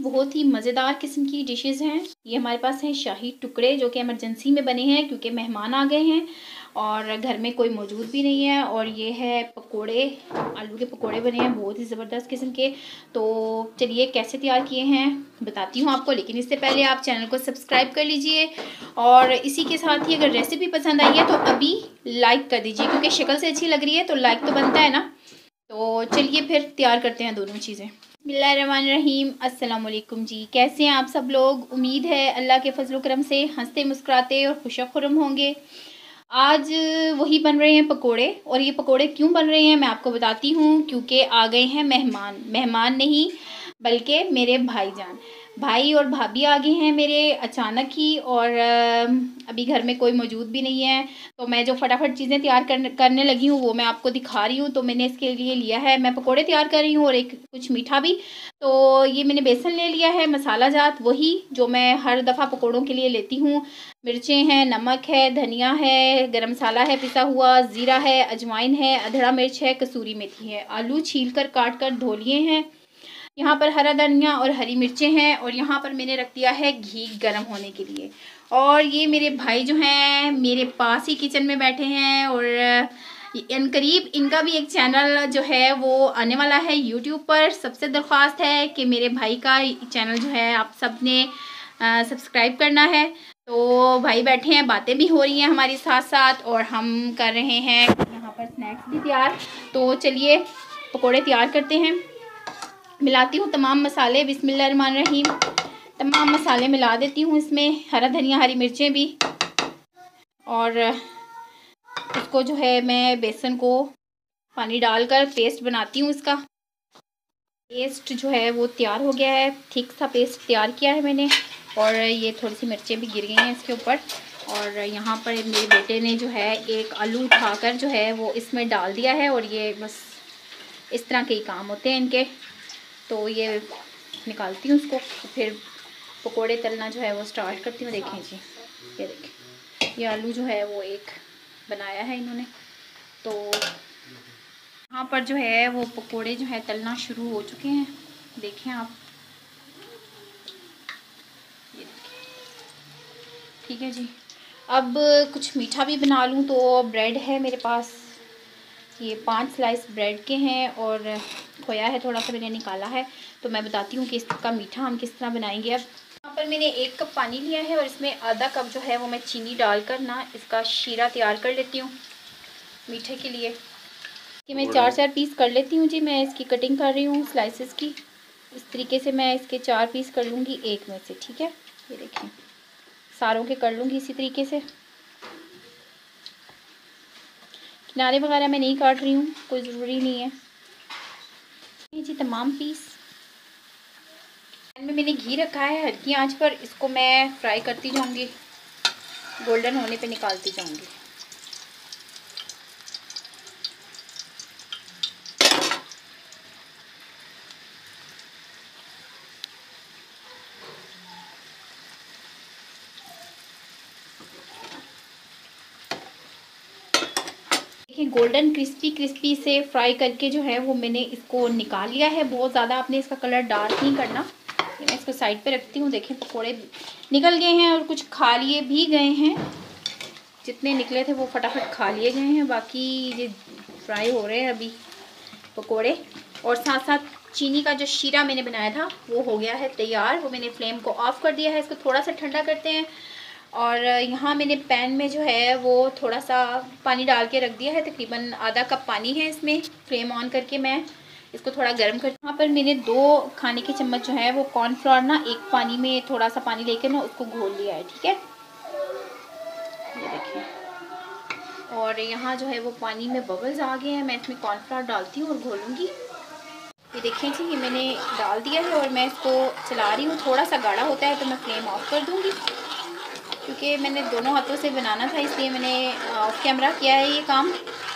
बहुत ही मज़ेदार किस्म की डिशेस हैं। ये हमारे पास हैं शाही टुकड़े, जो कि इमरजेंसी में बने हैं क्योंकि मेहमान आ गए हैं और घर में कोई मौजूद भी नहीं है। और ये है पकोड़े, आलू के पकोड़े बने हैं बहुत ही ज़बरदस्त किस्म के। तो चलिए कैसे तैयार किए हैं बताती हूँ आपको, लेकिन इससे पहले आप चैनल को सब्सक्राइब कर लीजिए और इसी के साथ ही अगर रेसिपी पसंद आई है तो अभी लाइक कर दीजिए, क्योंकि शक्ल से अच्छी लग रही है तो लाइक तो बनता है ना। तो चलिए फिर तैयार करते हैं दोनों चीज़ें। बिस्मिल्लाहिर्रहमानिर्रहीम, अस्सलाम वालेकुम जी। कैसे हैं आप सब लोग? उम्मीद है अल्लाह के फजल करम से हंसते मुस्कुराते और खुशखुरम होंगे। आज वही बन रहे हैं पकोड़े, और ये पकोड़े क्यों बन रहे हैं मैं आपको बताती हूँ। क्योंकि आ गए हैं मेहमान नहीं बल्कि मेरे भाईजान, भाई और भाभी आ गए हैं मेरे अचानक ही। और अभी घर में कोई मौजूद भी नहीं है, तो मैं जो फटाफट चीज़ें तैयार करने लगी हूँ वो मैं आपको दिखा रही हूँ। तो मैंने इसके लिए लिया है, मैं पकोड़े तैयार कर रही हूँ और एक कुछ मीठा भी। तो ये मैंने बेसन ले लिया है, मसाला जात वही जो मैं हर दफ़ा पकोड़ों के लिए लेती हूँ। मिर्चें हैं, नमक है, धनिया है, गरम मसाला है पिसा हुआ, ज़ीरा है, अजवाइन है, अधड़ा मिर्च है, कसूरी मेथी है। आलू छील कर काट कर धो लिए हैं। यहाँ पर हरा धनिया और हरी मिर्चें हैं। और यहाँ पर मैंने रख दिया है घी गर्म होने के लिए। और ये मेरे भाई जो हैं मेरे पास ही किचन में बैठे हैं, और इनकरीब इनका भी एक चैनल जो है वो आने वाला है यूट्यूब पर। सबसे दरख्वास्त है कि मेरे भाई का चैनल जो है आप सब ने सब्सक्राइब करना है। तो भाई बैठे हैं, बातें भी हो रही हैं हमारे साथ साथ, और हम कर रहे हैं यहाँ पर स्नैक्स भी तैयार। तो चलिए पकोड़े तैयार करते हैं। मिलाती हूँ तमाम मसाले, बिस्मिल्लाहिर्रहमानिर्रहीम। तमाम मसाले मिला देती हूँ इसमें, हरा धनिया हरी मिर्चें भी। और इसको जो है मैं बेसन को पानी डालकर पेस्ट बनाती हूँ। इसका पेस्ट जो है वो तैयार हो गया है, थिक सा पेस्ट तैयार किया है मैंने। और ये थोड़ी सी मिर्चें भी गिर गई हैं इसके ऊपर। और यहाँ पर मेरे बेटे ने जो है एक आलू उठाकर जो है वो इसमें डाल दिया है। और ये बस इस तरह के ही काम होते हैं इनके। तो ये निकालती हूँ उसको, फिर पकोड़े तलना जो है वो स्टार्ट करती हूँ। देखें जी, ये देखें, ये आलू जो है वो एक बनाया है इन्होंने। तो यहाँ पर जो है वो पकोड़े जो है तलना शुरू हो चुके हैं, देखें आप, ये देखें। ठीक है जी, अब कुछ मीठा भी बना लूँ। तो ब्रेड है मेरे पास, ये 5 स्लाइस ब्रेड के हैं और खोया है थोड़ा सा मैंने निकाला है। तो मैं बताती हूँ कि इसका मीठा हम किस तरह बनाएंगे। अब यहाँ पर मैंने 1 कप पानी लिया है और इसमें आधा कप जो है वो मैं चीनी डालकर ना इसका शीरा तैयार कर लेती हूँ मीठे के लिए। कि मैं 4-4 पीस कर लेती हूँ जी। मैं इसकी कटिंग कर रही हूँ स्लाइसेस की, इस तरीके से मैं इसके 4 पीस कर लूँगी एक में से। ठीक है, ये देखें, सारों के कर लूँगी इसी तरीके से। किनारे वगैरह मैं नहीं काट रही हूँ, कोई ज़रूरी नहीं है। ये जी तमाम पीस। पैन में मैंने घी रखा है हल्की आंच पर, इसको मैं फ्राई करती जाऊँगी, गोल्डन होने पे निकालती जाऊँगी। गोल्डन क्रिस्पी से फ्राई करके जो है वो मैंने इसको निकाल लिया है। बहुत ज़्यादा आपने इसका कलर डार्क नहीं करना। मैं इसको साइड पे रखती हूँ। देखें पकोड़े निकल गए हैं और कुछ खा लिए भी गए हैं, जितने निकले थे वो फटाफट खा लिए गए हैं। बाकी ये फ्राई हो रहे हैं अभी पकोड़े। और साथ साथ चीनी का जो शीरा मैंने बनाया था वो हो गया है तैयार। वो मैंने फ्लेम को ऑफ़ कर दिया है, इसको थोड़ा सा ठंडा करते हैं। और यहाँ मैंने पैन में जो है वो थोड़ा सा पानी डाल के रख दिया है, तकरीबन आधा कप पानी है इसमें। फ्लेम ऑन करके मैं इसको थोड़ा गर्म कर, यहाँ पर मैंने 2 खाने के चम्मच जो है वो कॉर्नफ्लोर ना एक पानी में थोड़ा सा पानी लेकर ना उसको घोल लिया है। ठीक है, ये देखिए। और यहाँ जो है वो पानी में बबल्स आ गए हैं, मैं इसमें कॉर्नफ्लोर डालती हूँ और घोलूँगी। ये देखें जी, ये मैंने डाल दिया है और मैं इसको चला रही हूँ। थोड़ा सा गाढ़ा होता है तो मैं फ्लेम ऑफ कर दूँगी, क्योंकि मैंने दोनों हाथों से बनाना था इसलिए मैंने ऑफ कैमरा किया है ये काम।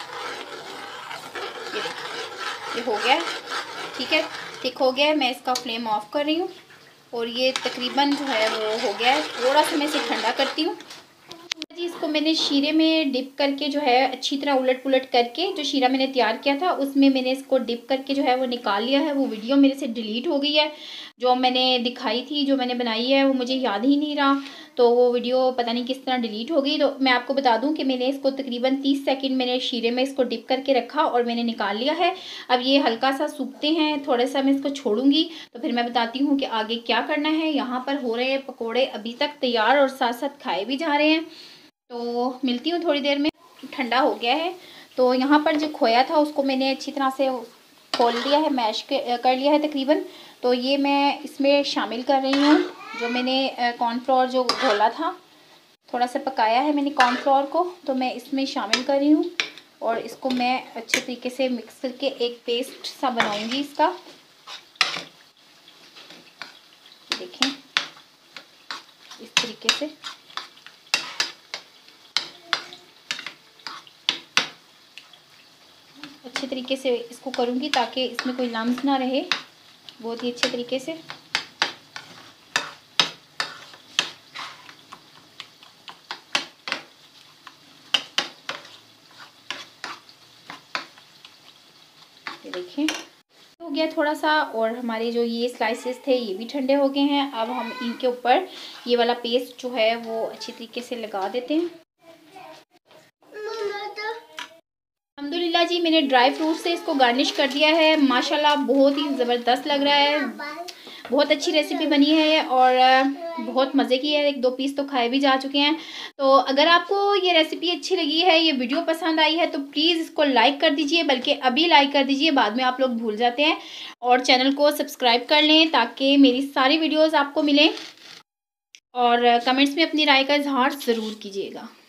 ये हो गया, ठीक है, थिक हो गया है। मैं इसका फ्लेम ऑफ कर रही हूँ और ये तकरीबन जो है वो हो गया है। थोड़ा सा मैं इसे ठंडा करती हूँ जी। इसको मैंने शीरे में डिप करके जो है अच्छी तरह उलट पुलट करके, जो शीरा मैंने तैयार किया था उसमें मैंने इसको डिप करके जो है वो निकाल लिया है। वो वीडियो मेरे से डिलीट हो गई है जो मैंने दिखाई थी, जो मैंने बनाई है, वो मुझे याद ही नहीं रहा। तो वो वीडियो पता नहीं किस तरह डिलीट हो गई। तो मैं आपको बता दूं कि मैंने इसको तकरीबन 30 सेकंड मैंने शीरे में इसको डिप करके रखा और मैंने निकाल लिया है। अब ये हल्का सा सूखते हैं, थोड़ा सा मैं इसको छोड़ूंगी तो फिर मैं बताती हूँ कि आगे क्या करना है। यहाँ पर हो रहे हैं पकौड़े अभी तक तैयार और साथ साथ खाए भी जा रहे हैं। तो मिलती हूँ थोड़ी देर में। ठंडा हो गया है। तो यहाँ पर जो खोया था उसको मैंने अच्छी तरह से खोल लिया है, मैश कर लिया है तकरीबन। तो ये मैं इसमें शामिल कर रही हूँ जो मैंने कॉर्नफ्लोर जो घोला था, थोड़ा सा पकाया है मैंने कॉर्नफ्लोर को, तो मैं इसमें शामिल कर रही हूँ और इसको मैं अच्छे तरीके से मिक्स करके एक पेस्ट सा बनाऊंगी इसका। देखें इस तरीके से अच्छे तरीके से इसको करूँगी ताकि इसमें कोई लम्स ना रहे, बहुत ही अच्छे तरीके से। ये देखें हो गया थोड़ा सा, और हमारे जो ये स्लाइसेस थे ये भी ठंडे हो गए हैं। अब हम इनके ऊपर ये वाला पेस्ट जो है वो अच्छी तरीके से लगा देते हैं। अल्हम्दुलिल्लाह जी, मैंने ड्राई फ्रूट से इसको गार्निश कर दिया है। माशाल्लाह बहुत ही ज़बरदस्त लग रहा है, बहुत अच्छी रेसिपी बनी है और बहुत मज़े की है। 1-2 पीस तो खाए भी जा चुके हैं। तो अगर आपको ये रेसिपी अच्छी लगी है, ये वीडियो पसंद आई है, तो प्लीज़ इसको लाइक कर दीजिए, बल्कि अभी लाइक कर दीजिए, बाद में आप लोग भूल जाते हैं। और चैनल को सब्सक्राइब कर लें ताकि मेरी सारी वीडियोज़ आपको मिलें। और कमेंट्स में अपनी राय का इजहार ज़रूर कीजिएगा।